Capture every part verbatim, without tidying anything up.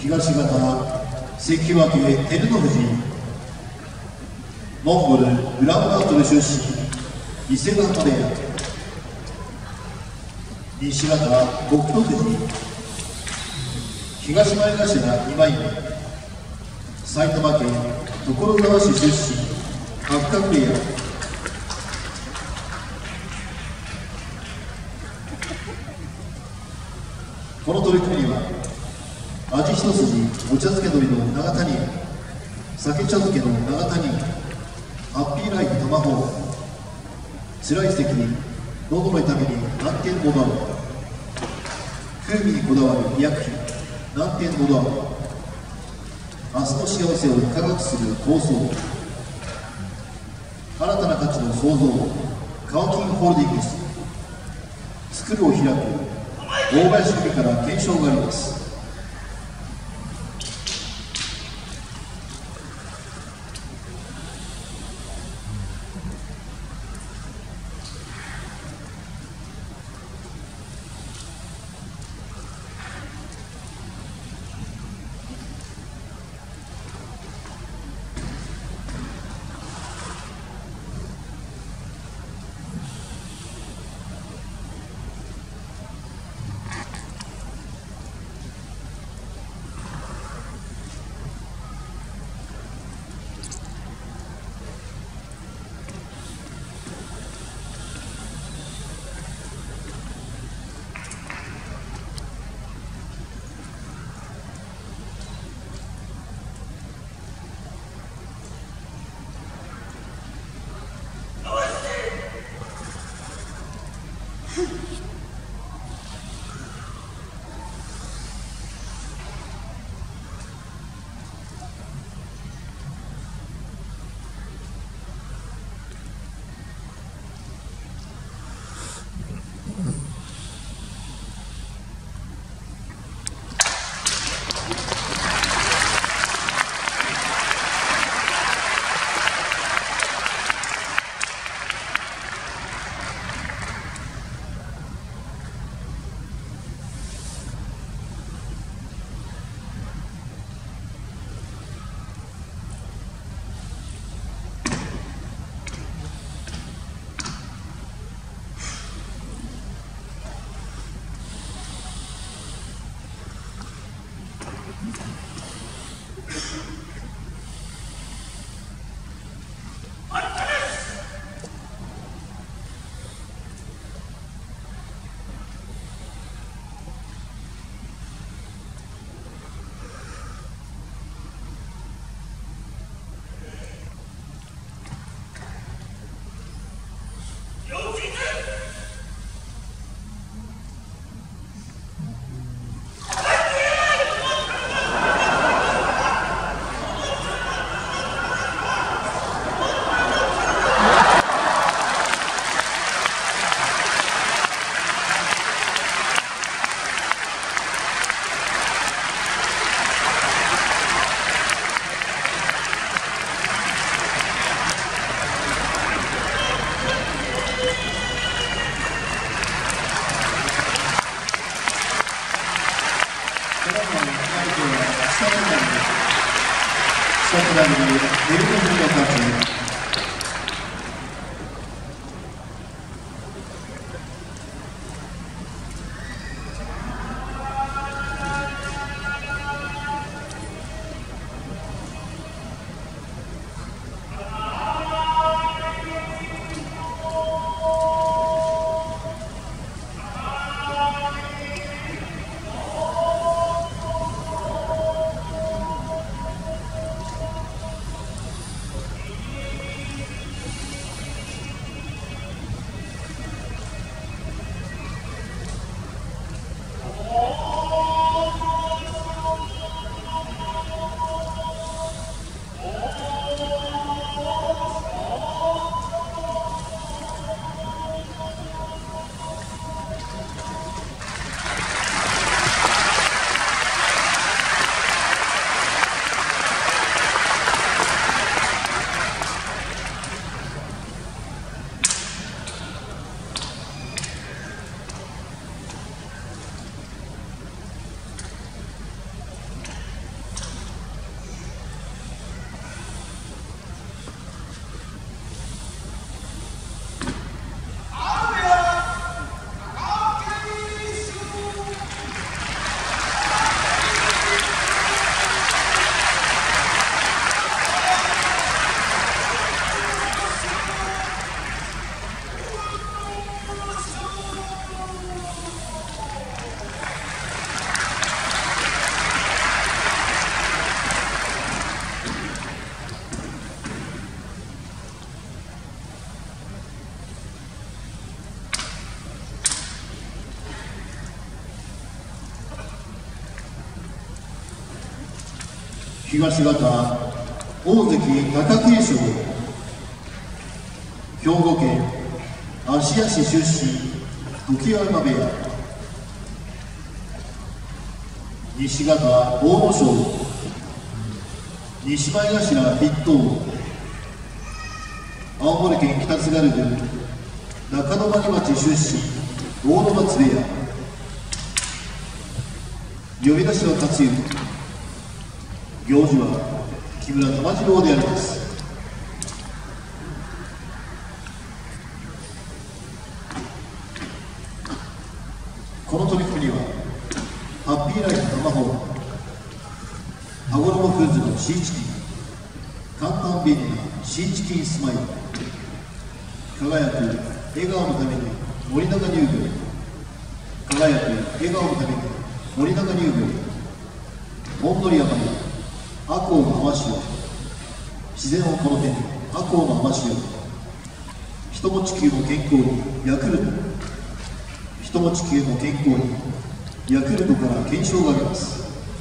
東方関脇照ノ富士、モンゴルウランバートル出身伊勢ヶ濱部屋、西方北勝富士、東前頭に枚目埼玉県所沢市出身八角部屋、この取組には味一筋お茶漬け鶏の長谷屋、酒茶漬けの長谷屋、ハッピーライフ玉宝、白い席に喉の痛みに難点こだわる、風味にこだわる医薬品難点こだわる、明日の幸せを科学する構想、新たな価値の創造、カワキンホールディングス、作るを開く大林組から検証があります。 東方大関貴景勝、兵庫県芦屋市出身常盤山部屋。西方阿武咲、西前頭筆頭、青森県北津軽郡中野牧町出身大野松部屋。呼び出しは勝行、行司は木村玉次郎であります。この取り組みにはハッピーライフ生ホーム、羽衣フーズのシーチキン、簡単便利なシーチキンスマイル、輝く笑顔のために森永乳業、輝く笑顔のために森永乳業、本鳥山に赤穂の甘塩、自然をこの手に赤穂の甘塩、人も地球も健康にヤクルト、人も地球も健康にヤクルトから検証があります。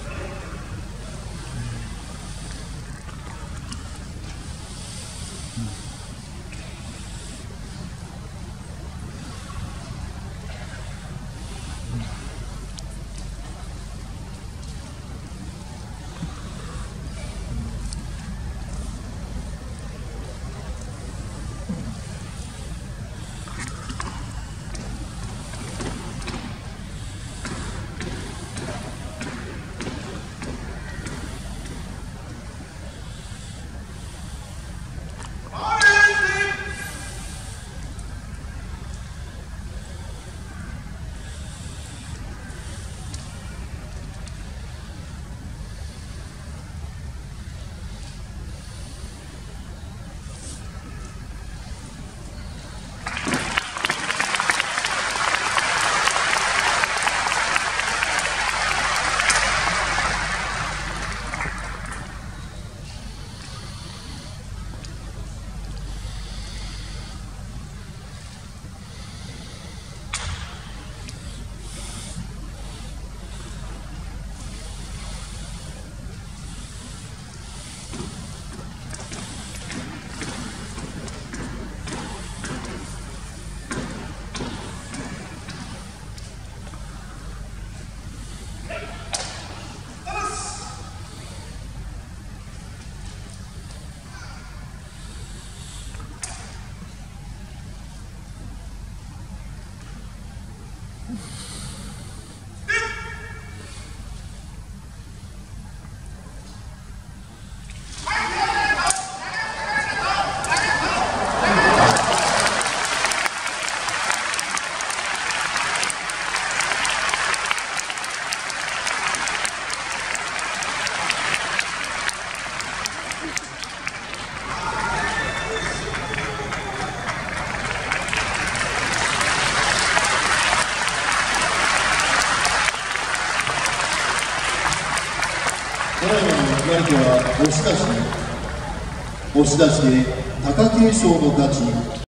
最後の決まり手は押し出し、押し出しで貴景勝の勝ち。